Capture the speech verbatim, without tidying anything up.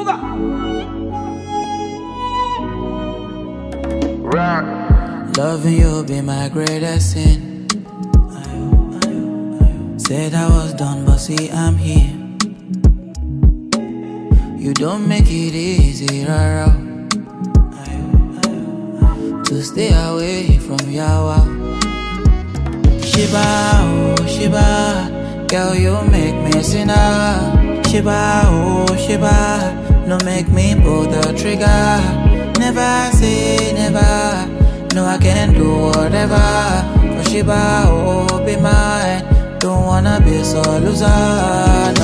Loving you be my greatest sin. Said I was done, but see I'm here. You don't make it easy, rara, to stay away from Yawa. Shiba, oh Shiba, girl you make me sinner. Shiba, oh Shiba, no make me pull the trigger. Never say never, no I can do whatever. For Shiba, oh be mine, don't wanna be so loser.